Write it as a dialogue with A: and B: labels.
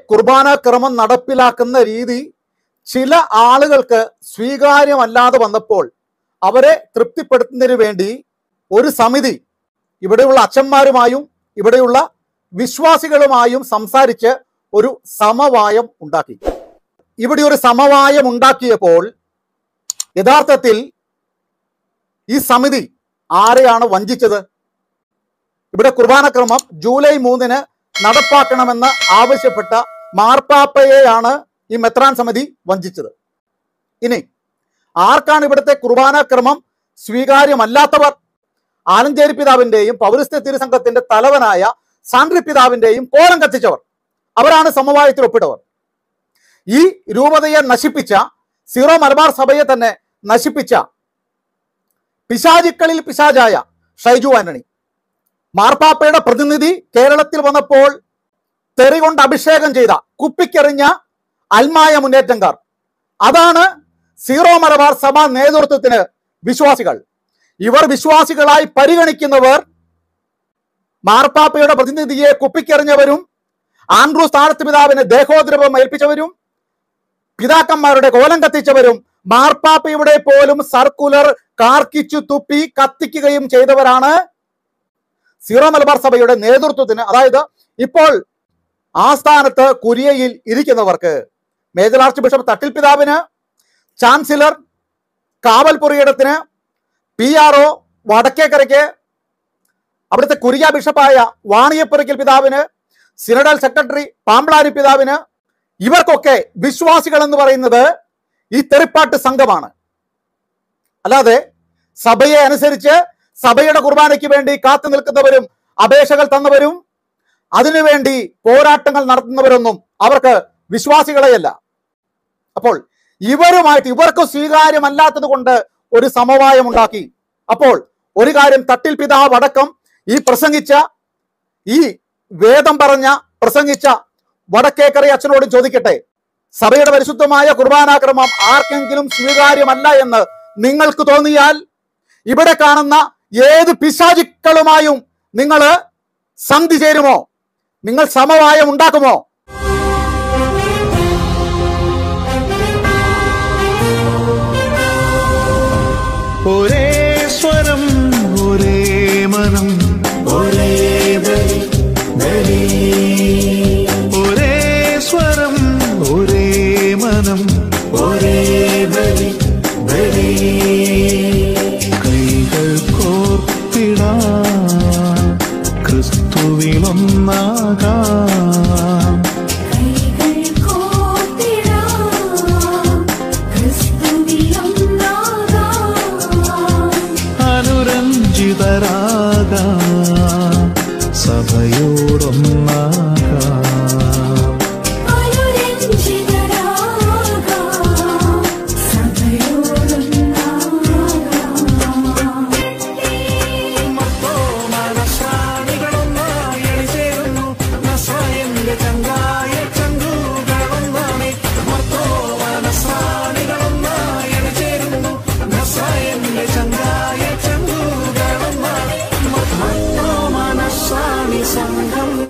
A: കുർബാന ക്രമം നടപ്പിലാക്കുന്ന രീതി ചില ആളുകൾക്ക് സ്വീകാര്യമല്ലാതെ വന്നപ്പോൾ അവരെ തൃപ്തിപ്പെടുത്തുന്നതിന് വേണ്ടി ഒരു സമിതി ഇവിടെയുള്ള അച്ഛന്മാരുമായും ഇവിടെയുള്ള വിശ്വാസികളുമായും സംസാരിച്ച് ഒരു സമവായം ഉണ്ടാക്കി. ഇവിടെ ഒരു സമവായം ഉണ്ടാക്കിയപ്പോൾ യഥാർത്ഥത്തിൽ ഈ സമിതി ആരെയാണ് വഞ്ചിച്ചത്? ഇവിടെ കുർബാനക്രമം ജൂലൈ 3 നടപ്പാക്കണമെന്ന് ആവശ്യപ്പെട്ട മാർപ്പാപ്പയെയാണ് ഈ മെത്രാൻ സമിതി വഞ്ചിച്ചത്. ഇനി ആർക്കാണ് ഇവിടുത്തെ കുർബാനക്രമം സ്വീകാര്യമല്ലാത്തവർ? ആലഞ്ചേരി പിതാവിന്റെയും പൗരസ്ത്യ തിരുസംഘത്തിന്റെ തലവനായ സാൻഡ്രി പിതാവിന്റെയും കോലം കത്തിച്ചവർ. അവരാണ് സമവായത്തിൽ ഒപ്പിട്ടവർ. ഈ രൂപതയെ നശിപ്പിച്ച, സീറോ മലബാർ സഭയെ തന്നെ നശിപ്പിച്ച പിശാചുക്കളിൽ പിശാചായ ഷൈജു ആന്റണി, മാർപ്പാപ്പയുടെ പ്രതിനിധി കേരളത്തിൽ വന്നപ്പോൾ തെറി കൊണ്ട് അഭിഷേകം ചെയ്ത, കുപ്പിക്കെറിഞ്ഞ അൽമായ മുന്നേറ്റക്കാർ, അതാണ് സീറോ മലബാർ സഭ നേതൃത്വത്തിന് വിശ്വാസികൾ. ഇവർ വിശ്വാസികളായി പരിഗണിക്കുന്നവർ മാർപ്പാപ്പയുടെ പ്രതിനിധിയെ കുപ്പിക്കെറിഞ്ഞവരും ആൻഡ്രൂസ് താഴത്ത് പിതാവിന് ദേഹോദ്രവം ഏൽപ്പിച്ചവരും പിതാക്കന്മാരുടെ കോലം കത്തിച്ചവരും മാർപ്പാപ്പയുടെ പോലും സർക്കുലർ കാർക്കിച്ചു തുപ്പി കത്തിക്കുകയും ചെയ്തവരാണ് സീറോ മലബാർ സഭയുടെ നേതൃത്വത്തിന്. അതായത് ഇപ്പോൾ ആസ്ഥാനത്ത് കുരിയയിൽ ഇരിക്കുന്നവർക്ക്, മേജർ ആർച്ച് ബിഷപ്പ് തട്ടിൽ പിതാവിന്, ചാൻസലർ കാവൽപുറിയിടത്തിന്, PRO വടക്കേക്കരയ്ക്ക്, അവിടുത്തെ കുരിയ ബിഷപ്പായ വാണിയപ്പുറയ്ക്കൽ പിതാവിന്, സിനഡൽ സെക്രട്ടറി പാമ്പ്ളാരി പിതാവിന്, ഇവർക്കൊക്കെ വിശ്വാസികൾ എന്ന് പറയുന്നത് ഈ തെറിപ്പാട്ട് സംഘമാണ്. അല്ലാതെ സഭയെ അനുസരിച്ച് സഭയുടെ കുർബാനയ്ക്ക് വേണ്ടി കാത്തു നിൽക്കുന്നവരും അപേക്ഷകൾ തന്നവരും അതിനുവേണ്ടി പോരാട്ടങ്ങൾ നടത്തുന്നവരൊന്നും അവർക്ക് വിശ്വാസികളെയല്ല. അപ്പോൾ ഇവരുമായിട്ട് ഇവർക്ക് സ്വീകാര്യമല്ലാത്തത് കൊണ്ട് ഒരു സമവായം ഉണ്ടാക്കി. അപ്പോൾ ഒരു കാര്യം തട്ടിൽ പിതാവ് അടക്കം ഈ പ്രസംഗിച്ച, ഈ വേദം പ്രസംഗിച്ച വടക്കേക്കര അച്ഛനോട് ചോദിക്കട്ടെ, സഭയുടെ പരിശുദ്ധമായ കുർബാനാക്രമം ആർക്കെങ്കിലും സ്വീകാര്യമല്ല എന്ന് നിങ്ങൾക്ക് തോന്നിയാൽ ഇവിടെ കാണുന്ന ഏത് പിശാചുക്കളുമായും നിങ്ങൾ സന്ധി ചേരുമോ? നിങ്ങൾ സമവായം ഉണ്ടാക്കുമോ?
B: ഒരേ സ്വരം, ഒരേ മനം, ഒരേ ബലി, ഒരേ സ്വരം, ഒരേ മനം, ഒരേ ബലി. കൈകൾ കോർത്തിടാൻ ക്രിസ്തുവിലൊന്നാകാം. അനുരഞ്ജിതരാകാം, സഭയോടൊന്നും